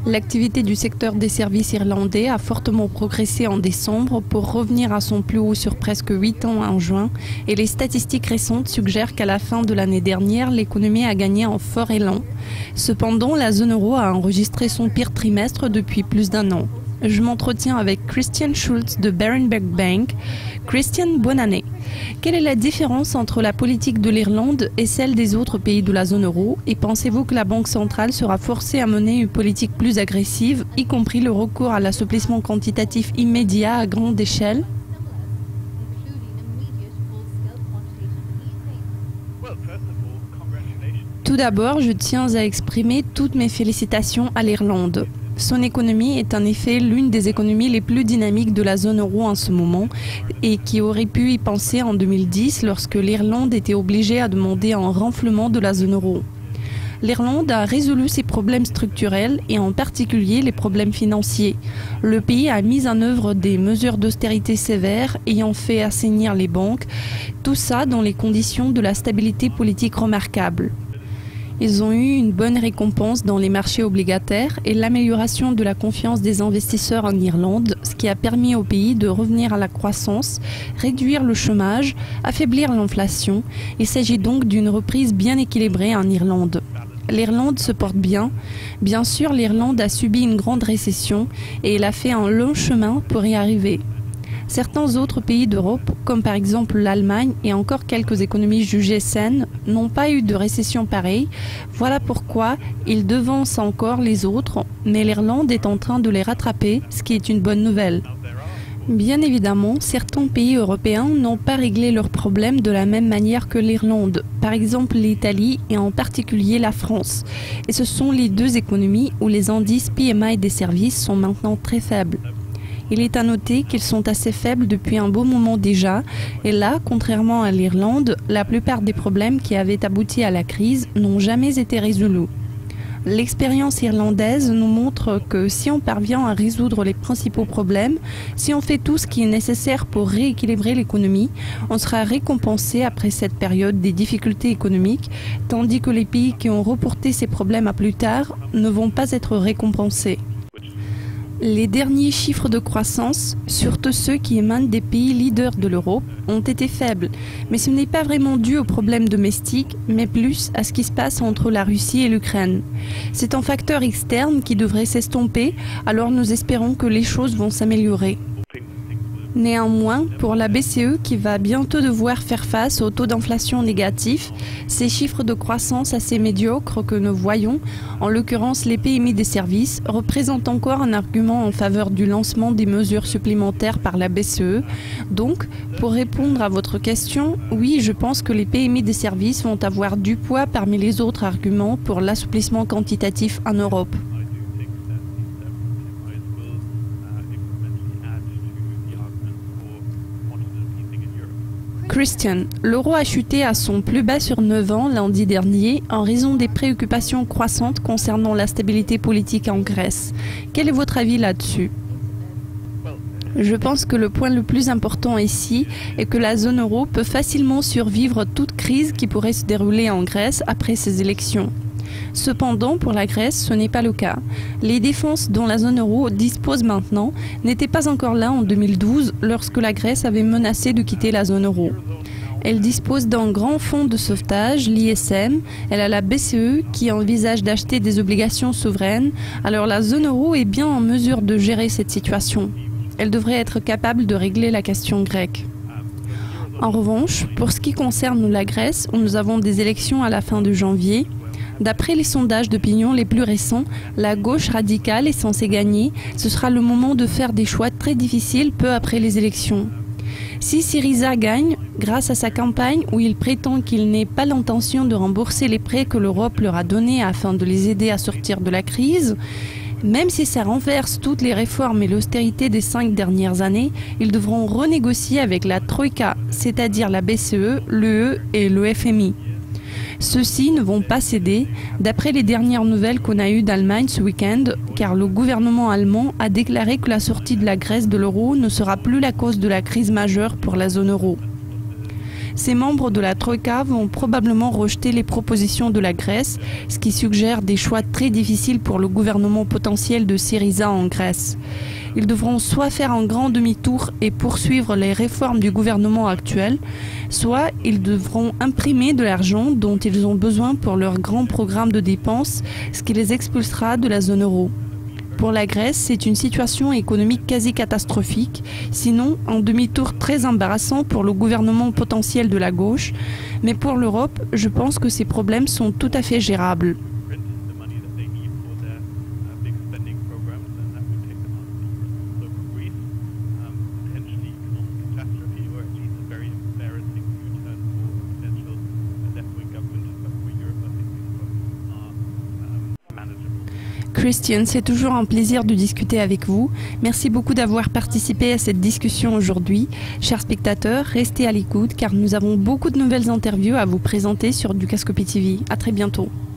L'activité du secteur des services irlandais a fortement progressé en décembre pour revenir à son plus haut sur presque 8 ans en juin et les statistiques récentes suggèrent qu'à la fin de l'année dernière, l'économie a gagné en fort élan. Cependant, la zone euro a enregistré son pire trimestre depuis plus d'un an. Je m'entretiens avec Christian Schultz de Berenberg Bank. Christian, bonne année. Quelle est la différence entre la politique de l'Irlande et celle des autres pays de la zone euro? Et pensez-vous que la Banque centrale sera forcée à mener une politique plus agressive, y compris le recours à l'assouplissement quantitatif immédiat à grande échelle? Tout d'abord, je tiens à exprimer toutes mes félicitations à l'Irlande. Son économie est en effet l'une des économies les plus dynamiques de la zone euro en ce moment et qui aurait pu y penser en 2010 lorsque l'Irlande était obligée à demander un renflement de la zone euro. L'Irlande a résolu ses problèmes structurels et en particulier les problèmes financiers. Le pays a mis en œuvre des mesures d'austérité sévères ayant fait assainir les banques, tout ça dans les conditions de la stabilité politique remarquable. Ils ont eu une bonne récompense dans les marchés obligataires et l'amélioration de la confiance des investisseurs en Irlande, ce qui a permis au pays de revenir à la croissance, réduire le chômage, affaiblir l'inflation. Il s'agit donc d'une reprise bien équilibrée en Irlande. L'Irlande se porte bien. Bien sûr, l'Irlande a subi une grande récession et elle a fait un long chemin pour y arriver. Certains autres pays d'Europe, comme par exemple l'Allemagne et encore quelques économies jugées saines, n'ont pas eu de récession pareille. Voilà pourquoi ils devancent encore les autres, mais l'Irlande est en train de les rattraper, ce qui est une bonne nouvelle. Bien évidemment, certains pays européens n'ont pas réglé leurs problèmes de la même manière que l'Irlande, par exemple l'Italie et en particulier la France. Et ce sont les deux économies où les indices PMI des services sont maintenant très faibles. Il est à noter qu'ils sont assez faibles depuis un beau moment déjà, et là, contrairement à l'Irlande, la plupart des problèmes qui avaient abouti à la crise n'ont jamais été résolus. L'expérience irlandaise nous montre que si on parvient à résoudre les principaux problèmes, si on fait tout ce qui est nécessaire pour rééquilibrer l'économie, on sera récompensé après cette période des difficultés économiques, tandis que les pays qui ont reporté ces problèmes à plus tard ne vont pas être récompensés. Les derniers chiffres de croissance, surtout ceux qui émanent des pays leaders de l'Europe, ont été faibles. Mais ce n'est pas vraiment dû aux problèmes domestiques, mais plus à ce qui se passe entre la Russie et l'Ukraine. C'est un facteur externe qui devrait s'estomper, alors nous espérons que les choses vont s'améliorer. Néanmoins, pour la BCE qui va bientôt devoir faire face au taux d'inflation négatif, ces chiffres de croissance assez médiocres que nous voyons, en l'occurrence les PMI des services, représentent encore un argument en faveur du lancement des mesures supplémentaires par la BCE. Donc, pour répondre à votre question, oui, je pense que les PMI des services vont avoir du poids parmi les autres arguments pour l'assouplissement quantitatif en Europe. Christian, l'euro a chuté à son plus bas sur 9 ans lundi dernier en raison des préoccupations croissantes concernant la stabilité politique en Grèce. Quel est votre avis là-dessus? Je pense que le point le plus important ici est que la zone euro peut facilement survivre toute crise qui pourrait se dérouler en Grèce après ces élections. Cependant, pour la Grèce, ce n'est pas le cas. Les défenses dont la zone euro dispose maintenant n'étaient pas encore là en 2012 lorsque la Grèce avait menacé de quitter la zone euro. Elle dispose d'un grand fonds de sauvetage, l'ISM. Elle a la BCE qui envisage d'acheter des obligations souveraines. Alors la zone euro est bien en mesure de gérer cette situation. Elle devrait être capable de régler la question grecque. En revanche, pour ce qui concerne la Grèce, où nous avons des élections à la fin de janvier, d'après les sondages d'opinion les plus récents, la gauche radicale est censée gagner. Ce sera le moment de faire des choix très difficiles peu après les élections. Si Syriza gagne, grâce à sa campagne où il prétend qu'il n'ait pas l'intention de rembourser les prêts que l'Europe leur a donnés afin de les aider à sortir de la crise, même si ça renverse toutes les réformes et l'austérité des 5 dernières années, ils devront renégocier avec la Troïka, c'est-à-dire la BCE, l'UE et le FMI. Ceux-ci ne vont pas céder, d'après les dernières nouvelles qu'on a eues d'Allemagne ce week-end, car le gouvernement allemand a déclaré que la sortie de la Grèce de l'euro ne sera plus la cause de la crise majeure pour la zone euro. Ces membres de la Troïka vont probablement rejeter les propositions de la Grèce, ce qui suggère des choix très difficiles pour le gouvernement potentiel de Syriza en Grèce. Ils devront soit faire un grand demi-tour et poursuivre les réformes du gouvernement actuel, soit ils devront imprimer de l'argent dont ils ont besoin pour leur grand programme de dépenses, ce qui les expulsera de la zone euro. Pour la Grèce, c'est une situation économique quasi catastrophique, sinon un demi-tour très embarrassant pour le gouvernement potentiel de la gauche. Mais pour l'Europe, je pense que ces problèmes sont tout à fait gérables. Christian, c'est toujours un plaisir de discuter avec vous. Merci beaucoup d'avoir participé à cette discussion aujourd'hui. Chers spectateurs, restez à l'écoute car nous avons beaucoup de nouvelles interviews à vous présenter sur Dukascopy TV. À très bientôt.